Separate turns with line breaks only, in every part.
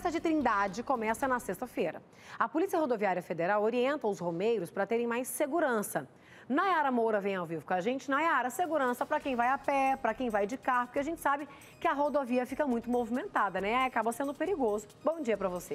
Festa de Trindade começa na sexta-feira. A Polícia Rodoviária Federal orienta os romeiros para terem mais segurança. Nayara Moura vem ao vivo com a gente. Nayara, segurança para quem vai a pé, para quem vai de carro, porque a gente sabe que a rodovia fica muito movimentada, né? Acaba sendo perigoso. Bom dia para você.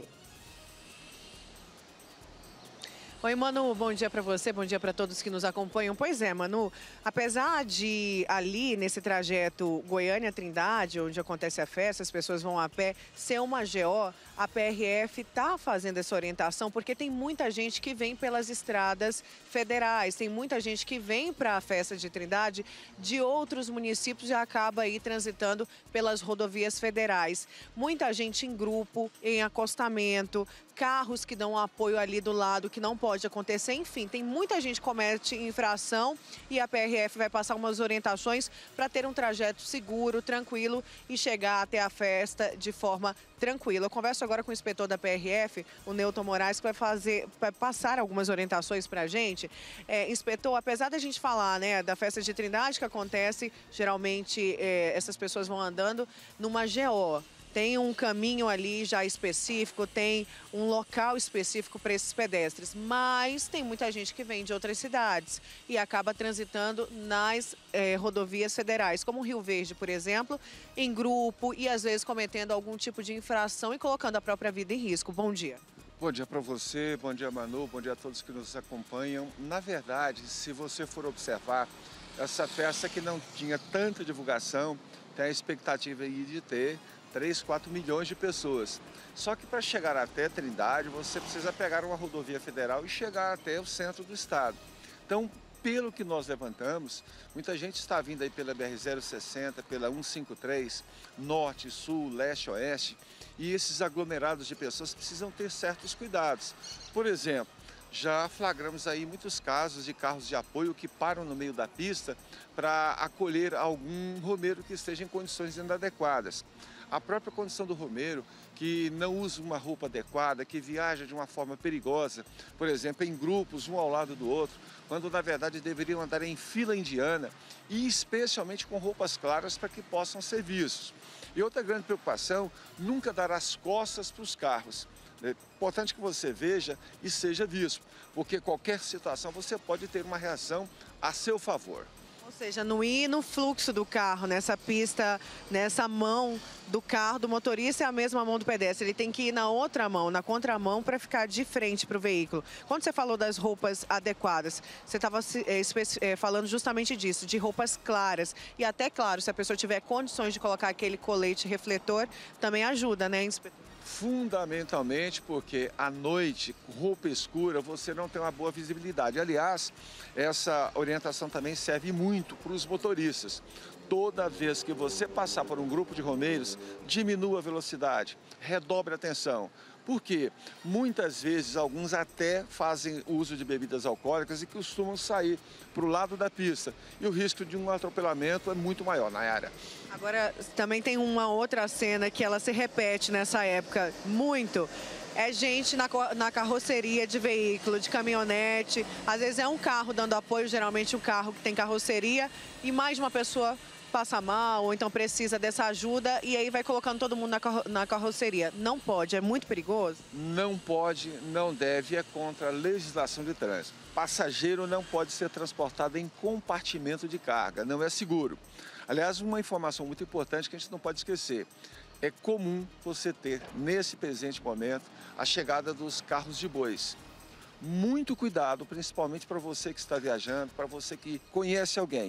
Oi, Manu, bom dia para você, bom dia para todos que nos acompanham. Pois é, Manu, apesar de ali nesse trajeto Goiânia-Trindade, onde acontece a festa, as pessoas vão a pé, ser uma GO, a PRF está fazendo essa orientação porque tem muita gente que vem pelas estradas federais, tem muita gente que vem para a festa de Trindade de outros municípios e acaba aí transitando pelas rodovias federais. Muita gente em grupo, em acostamento, carros que dão apoio ali do lado, que não pode acontecer. Enfim, tem muita gente que comete infração e a PRF vai passar umas orientações para ter um trajeto seguro, tranquilo e chegar até a festa de forma tranquila. Eu converso agora com o inspetor da PRF, o Newton Moraes, que vai passar algumas orientações para a gente. Inspetor, apesar da gente falar, né, da festa de Trindade que acontece, geralmente essas pessoas vão andando numa GO. Tem um caminho ali já específico, tem um local específico para esses pedestres, mas tem muita gente que vem de outras cidades e acaba transitando nas rodovias federais, como o Rio Verde, por exemplo, em grupo e às vezes cometendo algum tipo de infração e colocando a própria vida em risco. Bom dia.
Bom dia para você, bom dia Manu, bom dia a todos que nos acompanham. Na verdade, se você for observar, essa festa que não tinha tanta divulgação, tem a expectativa aí de ter 3, 4 milhões de pessoas. Só que para chegar até Trindade, você precisa pegar uma rodovia federal e chegar até o centro do estado. Então, pelo que nós levantamos, muita gente está vindo aí pela BR-060, pela 153, norte, sul, leste, oeste, e esses aglomerados de pessoas precisam ter certos cuidados. Por exemplo, já flagramos aí muitos casos de carros de apoio que param no meio da pista para acolher algum romeiro que esteja em condições inadequadas. A própria condição do romeiro, que não usa uma roupa adequada, que viaja de uma forma perigosa, por exemplo, em grupos, um ao lado do outro, quando na verdade deveriam andar em fila indiana e especialmente com roupas claras para que possam ser vistos. E outra grande preocupação, nunca dar as costas para os carros. É importante que você veja e seja visto, porque qualquer situação você pode ter uma reação a seu favor.
Ou seja, não ir no fluxo do carro, nessa pista, nessa mão do carro, do motorista é a mesma mão do pedestre. Ele tem que ir na outra mão, na contramão, para ficar de frente para o veículo. Quando você falou das roupas adequadas, você estava falando justamente disso, de roupas claras. E até, claro, se a pessoa tiver condições de colocar aquele colete refletor, também ajuda, né, inspetor?
Fundamentalmente porque à noite, roupa escura, você não tem uma boa visibilidade. Aliás, essa orientação também serve muito para os motoristas. Toda vez que você passar por um grupo de romeiros, diminua a velocidade, redobre a atenção. Por quê? Muitas vezes alguns até fazem uso de bebidas alcoólicas e costumam sair para o lado da pista. E o risco de um atropelamento é muito maior na área.
Agora, também tem uma outra cena que ela se repete nessa época muito. É gente na carroceria de veículo, de caminhonete. Às vezes é um carro dando apoio, geralmente um carro que tem carroceria, e mais uma pessoa passa mal ou então precisa dessa ajuda e aí vai colocando todo mundo na carroceria. Não pode, é muito perigoso?
Não pode, não deve, é contra a legislação de trânsito. Passageiro não pode ser transportado em compartimento de carga, não é seguro. Aliás, uma informação muito importante que a gente não pode esquecer. É comum você ter, nesse presente momento, a chegada dos carros de bois. Muito cuidado, principalmente para você que está viajando, para você que conhece alguém.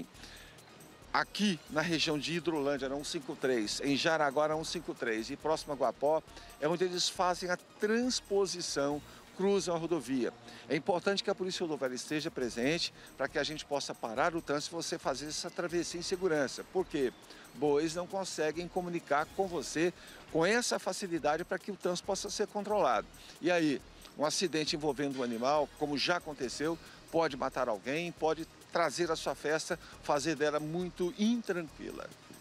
Aqui na região de Hidrolândia, na 153, em Jaraguá, na 153 e próximo a Guapó, é onde eles fazem a transposição, cruzam a rodovia. É importante que a Polícia Rodoviária esteja presente para que a gente possa parar o trânsito e você fazer essa travessia em segurança. Por quê? Bois não conseguem comunicar com você com essa facilidade para que o trânsito possa ser controlado. E aí, um acidente envolvendo um animal, como já aconteceu, pode matar alguém, pode trazer a sua festa, fazer dela muito intranquila.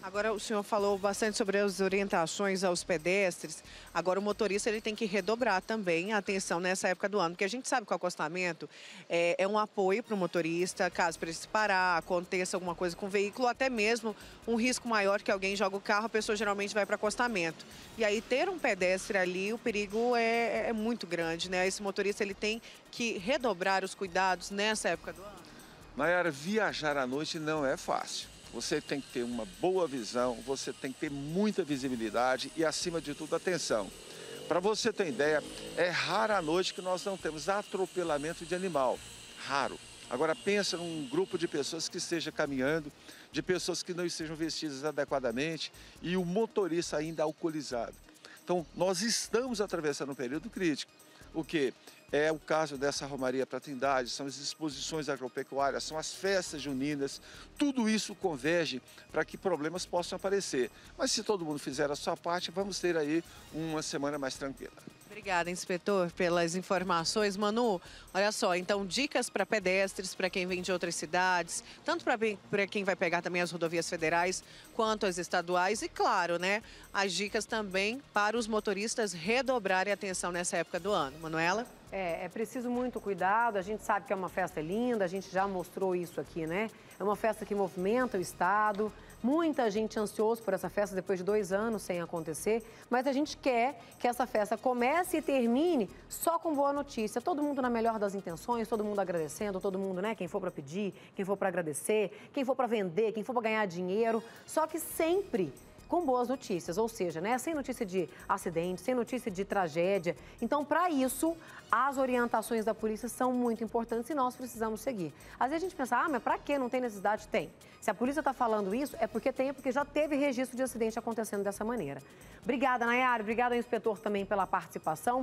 Agora, o senhor falou bastante sobre as orientações aos pedestres. Agora, o motorista ele tem que redobrar também a atenção nessa época do ano, porque a gente sabe que o acostamento é um apoio para o motorista, caso precise parar, aconteça alguma coisa com o veículo, até mesmo um risco maior que alguém joga o carro, a pessoa geralmente vai para acostamento. E aí, ter um pedestre ali, o perigo é muito grande, né? Esse motorista ele tem que redobrar os cuidados nessa época do ano.
Nayara, viajar à noite não é fácil. Você tem que ter uma boa visão, você tem que ter muita visibilidade e, acima de tudo, atenção. Para você ter ideia, é rara a noite que nós não temos atropelamento de animal. Raro. Agora, pensa num grupo de pessoas que esteja caminhando, de pessoas que não estejam vestidas adequadamente e o motorista ainda alcoolizado. Então, nós estamos atravessando um período crítico. O que? É o caso dessa Romaria para Trindade, são as exposições agropecuárias, são as festas juninas, tudo isso converge para que problemas possam aparecer. Mas se todo mundo fizer a sua parte, vamos ter aí uma semana mais tranquila.
Obrigada, inspetor, pelas informações. Manu, olha só, então dicas para pedestres, para quem vem de outras cidades, tanto para quem vai pegar também as rodovias federais, quanto as estaduais e, claro, né, as dicas também para os motoristas redobrarem atenção nessa época do ano. Manuela?
É preciso muito cuidado, a gente sabe que é uma festa linda, a gente já mostrou isso aqui, né? É uma festa que movimenta o estado, muita gente ansiosa por essa festa depois de 2 anos sem acontecer, mas a gente quer que essa festa comece e termine só com boa notícia. Todo mundo na melhor das intenções, todo mundo agradecendo, todo mundo, né? Quem for para pedir, quem for para agradecer, quem for para vender, quem for para ganhar dinheiro, só que sempre com boas notícias, ou seja, né, sem notícia de acidente, sem notícia de tragédia. Então, para isso, as orientações da polícia são muito importantes e nós precisamos seguir. Às vezes a gente pensa, mas para que não tem necessidade? Tem. Se a polícia está falando isso, é porque tem, porque já teve registro de acidente acontecendo dessa maneira. Obrigada, Nayara. Obrigada ao inspetor também pela participação.